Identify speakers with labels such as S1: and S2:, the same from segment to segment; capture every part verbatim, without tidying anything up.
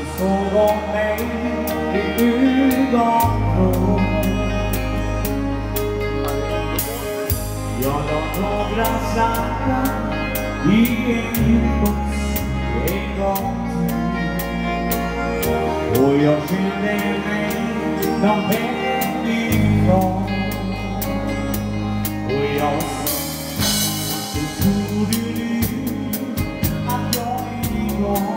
S1: såg om mig i ögonvrån. Jag la några slantar i en box en gång till, och jag skyllde mig någon vän ifrån. Och jag så tror du nu att jag är igång.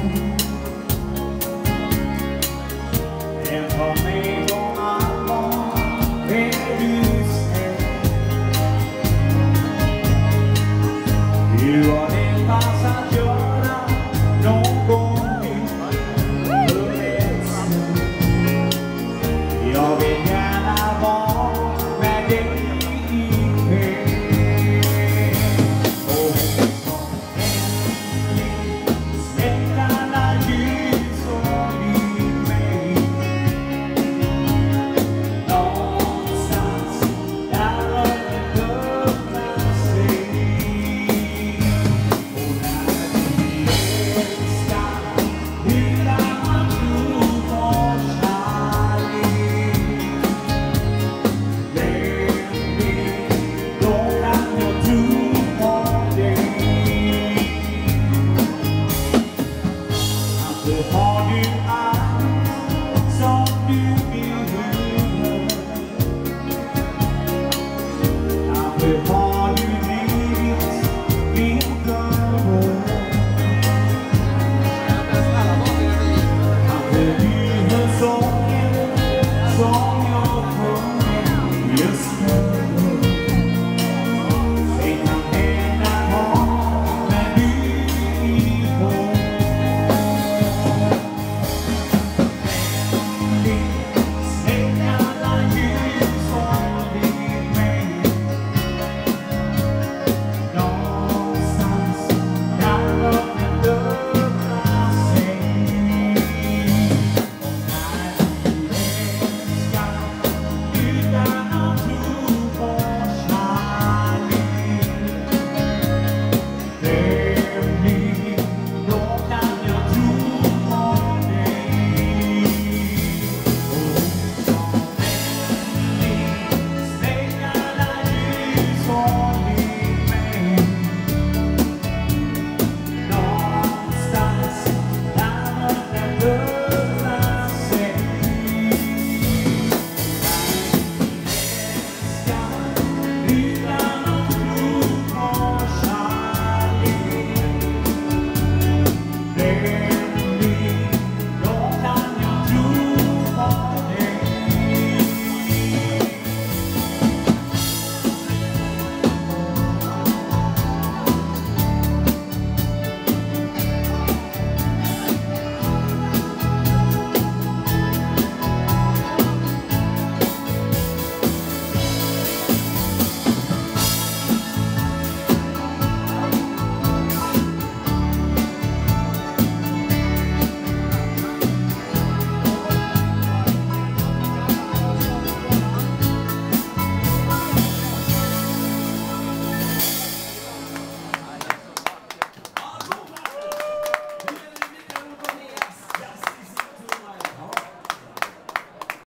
S1: En för mig om allvar är du snäll. Du har en pass att göra någon gång för ett slut. Jag vill gärna vara med dig ikväll. Och som äntligen släcker alla ljus som i mig. Någonstans där röret öppnar sig. Och när vi älskar utan att tro på kärlek, vem vet, då kan jag tro på dig. Att du har du